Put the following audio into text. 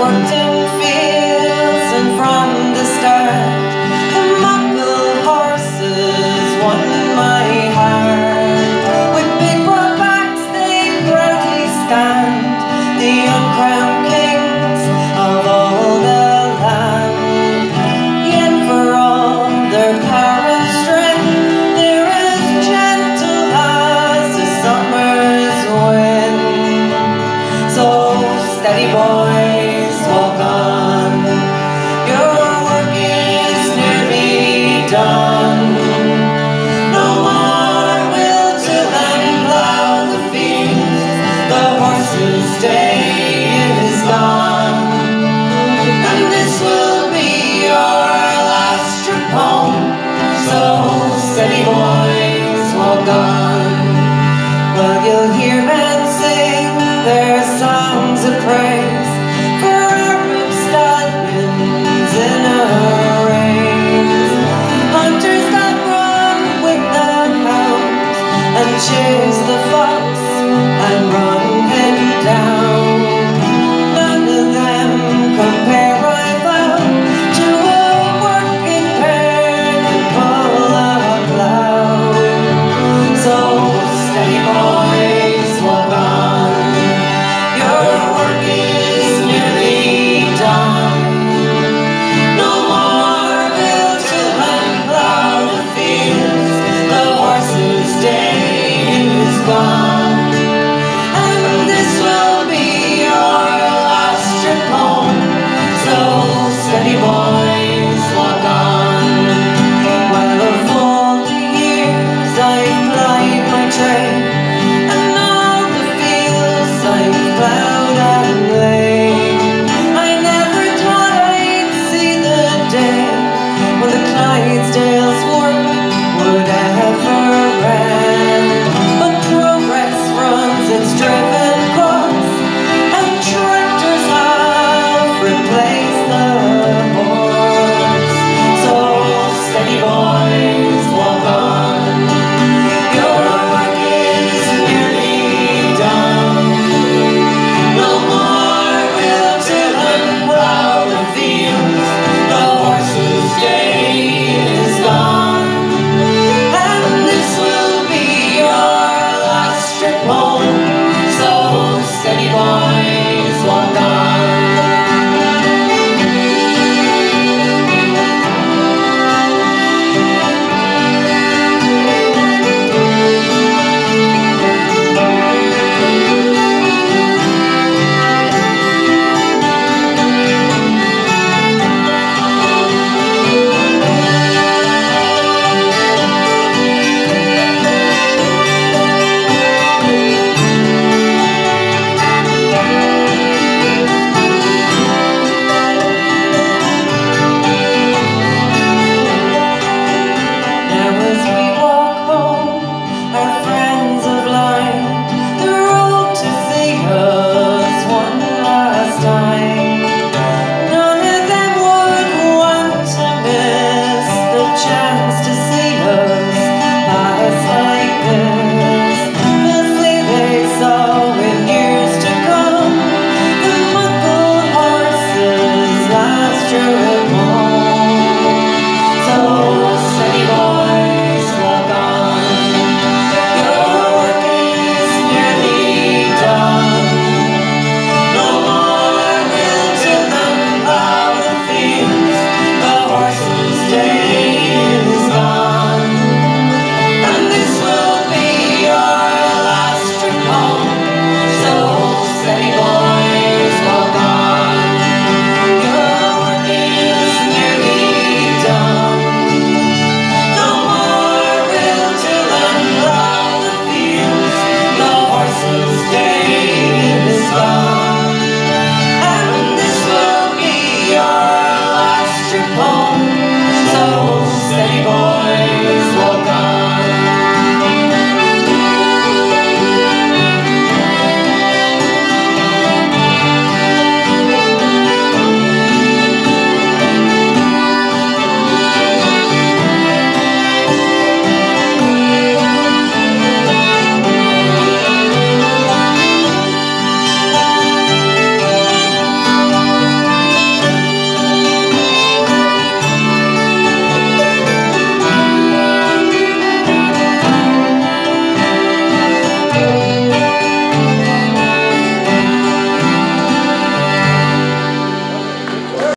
worked in fields, and from the start the muckle horses won my heart. With big broad backs they proudly stand, the uncrowned kings of all the land. Yet for all their power and strength, they're as gentle as the summer's wind. So steady boys, walk on, your work is nearly done. No more will till and plough the fields, the horses' day is gone. And this will be your last trip home, so steady boys, walk on. Well, you'll hear men sing their songs of praise for Arab stallions in a race, hunters that run with the hounds and chase the fox and run him down.